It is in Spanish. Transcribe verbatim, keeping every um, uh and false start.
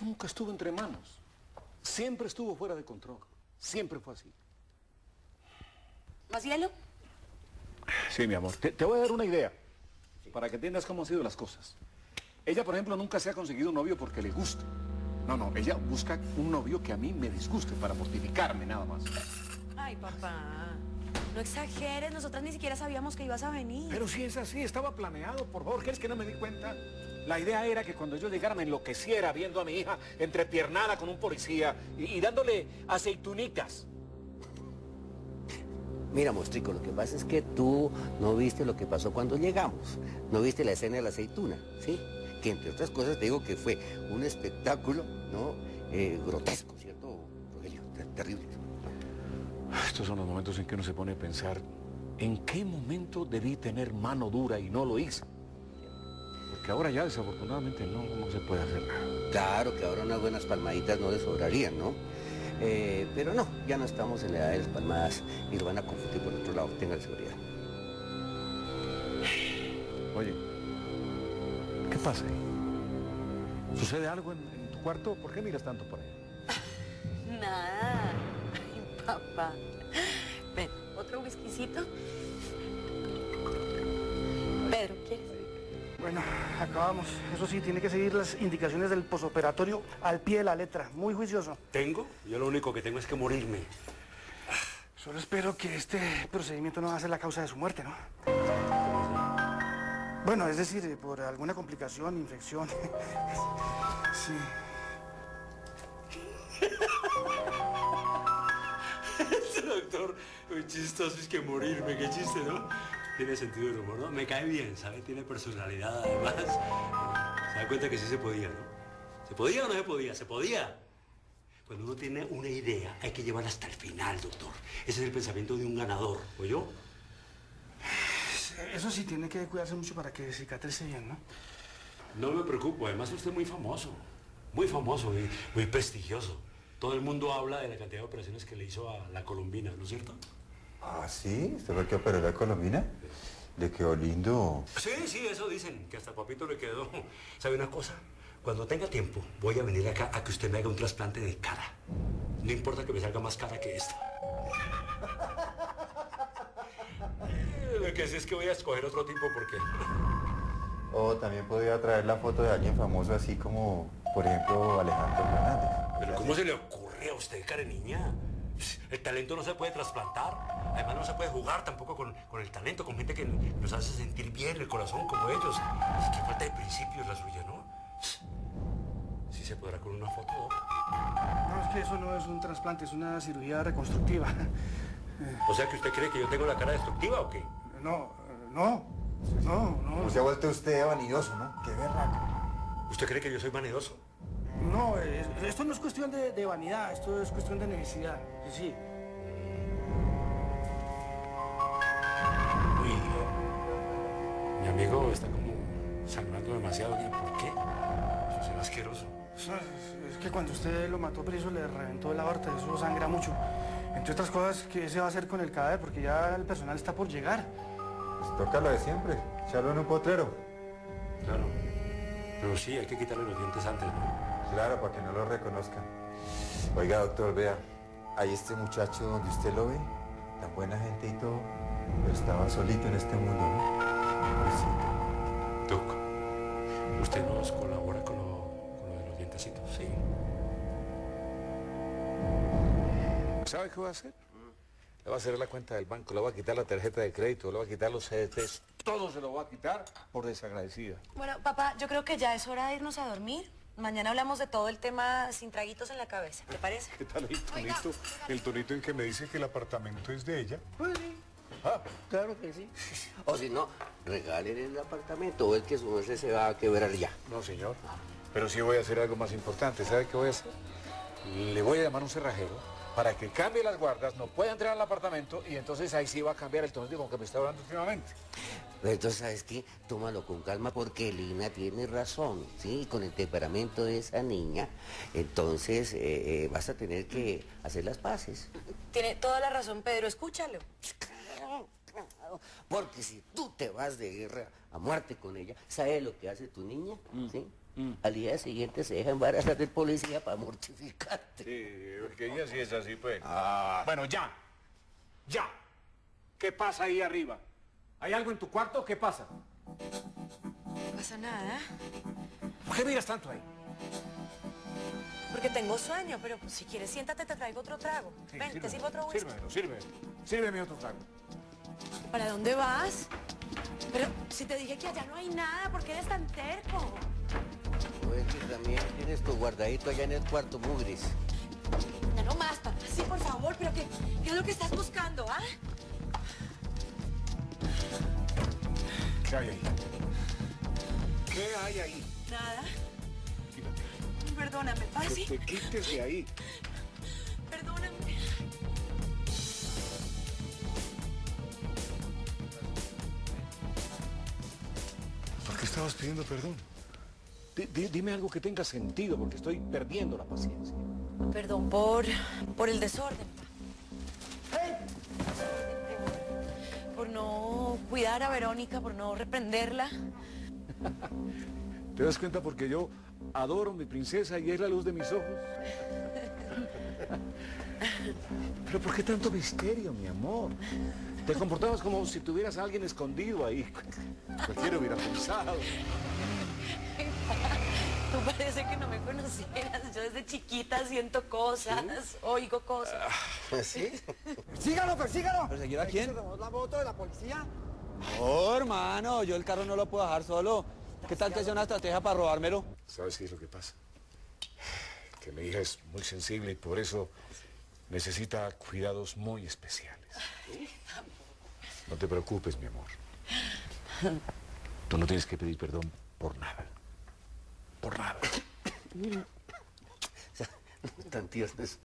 esto nunca estuvo entre manos. Siempre estuvo fuera de control. Siempre fue así. ¿Más hielo? Sí, mi amor. Te, te voy a dar una idea para que entiendas cómo han sido las cosas. Ella, por ejemplo, nunca se ha conseguido un novio porque le guste. No, no, ella busca un novio que a mí me disguste para mortificarme nada más. Ay, papá, no exageres, nosotras ni siquiera sabíamos que ibas a venir. Pero si es así, estaba planeado, por favor, ¿quieres que no me di cuenta? La idea era que cuando yo llegara me enloqueciera viendo a mi hija entrepiernada con un policía y, y dándole aceitunitas. Mira, mostrico, lo que pasa es que tú no viste lo que pasó cuando llegamos. No viste la escena de la aceituna, ¿sí? Que entre otras cosas te digo que fue un espectáculo, ¿no? Eh, grotesco, ¿cierto, Rogelio? Ter- terrible. Estos son los momentos en que uno se pone a pensar en qué momento debí tener mano dura y no lo hice. Porque ahora ya desafortunadamente no, no se puede hacer nada. Claro que ahora unas buenas palmaditas no le sobrarían, ¿no? Eh, pero no, ya no estamos en la edad de las palmadas y lo van a confundir por otro lado, tengan seguridad. Oye, ¿qué pasa ahí? ¿Sucede algo en, en tu cuarto? ¿Por qué miras tanto por ahí? Nada. Ay, papá. Ven, ¿otro whiskycito? Pedro, ¿quieres? Bueno, acabamos. Eso sí, tiene que seguir las indicaciones del posoperatorio al pie de la letra. Muy juicioso. ¿Tengo? Yo lo único que tengo es que morirme. Solo espero que este procedimiento no va a ser la causa de su muerte, ¿no? Bueno, es decir, por alguna complicación, infección. Sí. Este doctor, muy chistoso, es que morirme, qué chiste, ¿no? Tiene sentido del humor, ¿no? Me cae bien, ¿sabe? Tiene personalidad, además. Se da cuenta que sí se podía, ¿no? ¿Se podía o no se podía? Se podía. Cuando uno tiene una idea, hay que llevarla hasta el final, doctor. Ese es el pensamiento de un ganador, ¿oyó? Eso sí, tiene que cuidarse mucho para que cicatrice bien, ¿no? No me preocupo, además usted es muy famoso. Muy famoso y muy prestigioso. Todo el mundo habla de la cantidad de operaciones que le hizo a la Colombina, ¿no es cierto? Ah, ¿sí? ¿Usted fue el que operó la Colombina? Le quedó lindo. Sí, sí, eso dicen, que hasta a papito le quedó. ¿Sabe una cosa? Cuando tenga tiempo, voy a venir acá a que usted me haga un trasplante de cara. No importa que me salga más cara que esta. Lo que sí es que voy a escoger otro tipo porque... O también podría traer la foto de alguien famoso así como, por ejemplo, Alejandro Fernández. ¿Pero cómo se le ocurre a usted, cara niña? El talento no se puede trasplantar. Además no se puede jugar tampoco con, con el talento, con gente que nos hace sentir bien el corazón como ellos. Qué falta de principios la suya, ¿no? Sí se podrá con una foto, ¿no? No, es que eso no es un trasplante, es una cirugía reconstructiva. O sea que usted cree que yo tengo la cara destructiva o qué? No, no, no, no. Pues se ha vuelto usted vanidoso, ¿no? Qué berraco. ¿Usted cree que yo soy vanidoso? No, es- esto no es cuestión de, de vanidad, esto es cuestión de necesidad. Sí. Uy, mi amigo está como sangrando demasiado. ¿Y por qué? Eso es asqueroso. Es, es que cuando usted lo mató preso le reventó la aorta, eso sangra mucho. Entre otras cosas, ¿qué se va a hacer con el cadáver? Porque ya el personal está por llegar. Pues toca lo de siempre, echarlo en un potrero. Claro. Pero sí, hay que quitarle los dientes antes, ¿no? Claro, para que no lo reconozcan. Oiga, doctor, vea, ahí este muchacho donde usted lo ve, tan buena gente y todo, pero estaba solito en este mundo, ¿no? Pobrecito. Doc, usted nos colabora con lo, con lo de los dientecitos, sí. ¿Sabe qué voy a hacer? Le voy a hacer la cuenta del banco, le voy a quitar la tarjeta de crédito, le voy a quitar los C D Ts, todo se lo voy a quitar por desagradecida. Bueno, papá, yo creo que ya es hora de irnos a dormir. Mañana hablamos de todo el tema sin traguitos en la cabeza, ¿te parece? ¿Qué tal el tonito? El tonito en que me dice que el apartamento es de ella. Pues sí. Ah, claro que sí. O si no, regalen el apartamento o el que su merced se va a quebrar ya. No, señor. Pero sí voy a hacer algo más importante. ¿Sabe qué voy a hacer? Le voy a llamar a un cerrajero para que cambie las guardas, no pueda entrar al apartamento y entonces ahí sí va a cambiar el tonito con que me está hablando últimamente. Pero entonces, ¿sabes qué? Tómalo con calma porque Lina tiene razón, ¿sí? Con el temperamento de esa niña, entonces eh, eh, vas a tener que hacer las paces. Tiene toda la razón, Pedro, escúchalo. Porque si tú te vas de guerra a muerte con ella, ¿sabes lo que hace tu niña? ¿Sí? Mm. Al día siguiente se deja embarazar del policía para mortificarte. Sí, porque ella sí es así, pues. Ah. Bueno, ya. Ya. ¿Qué pasa ahí arriba? ¿Hay algo en tu cuarto o qué pasa? No pasa nada, ¿Por qué miras tanto ahí? porque tengo sueño, pero pues, si quieres siéntate, te traigo otro trago. Sí, Ven, sírveme, te sirvo otro whisky. Sírvemelo, sírveme. Sírveme otro trago. ¿Para dónde vas? Pero si te dije que allá no hay nada, ¿por qué eres tan terco? Oye, que también tienes tu guardadito allá en el cuarto, mugris. Ya no más, papá. Sí, por favor, pero ¿qué, qué es lo que estás buscando, ah? ¿Qué hay ahí? ¿Qué hay ahí? Nada. Quítate. Perdóname, Que Pasi. te quites de ahí. Perdóname. ¿Por qué estabas pidiendo perdón? Di- di- dime algo que tenga sentido, porque estoy perdiendo la paciencia. Perdón por, por el desorden, pa. Por no cuidar a Verónica, por no reprenderla. ¿Te das cuenta? Porque yo adoro a mi princesa y es la luz de mis ojos. Pero ¿por qué tanto misterio, mi amor? Te comportabas como si tuvieras a alguien escondido ahí. Cualquiera hubiera pensado. Tú parece que no me conocieras. Yo desde chiquita siento cosas, oigo cosas. ¿Sí? ¡Sígalo, persígalo! ¿Perseguir a quién? ¿Tenemos la moto de la policía? No, hermano, yo el carro no lo puedo dejar solo. ¿Qué tal que sea una estrategia para robármelo? ¿Sabes qué es lo que pasa? Que mi hija es muy sensible y por eso necesita cuidados muy especiales. No te preocupes, mi amor. Tú no tienes que pedir perdón por nada. Por nada. Tan tiernos.